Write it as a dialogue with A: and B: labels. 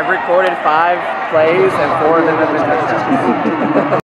A: I've recorded 5 plays and 4 of them have been touchdowns.